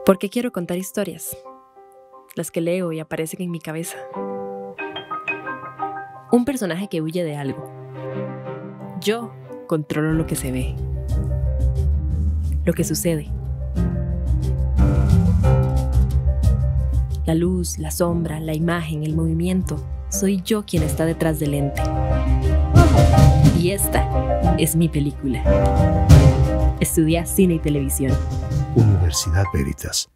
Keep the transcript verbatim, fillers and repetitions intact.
Porque quiero contar historias, las que leo y aparecen en mi cabeza. Un personaje que huye de algo. Yo controlo lo que se ve, lo que sucede. La luz, la sombra, la imagen, el movimiento. Soy yo quien está detrás del lente. Y esta es mi película. Estudia cine y televisión. Universidad Veritas.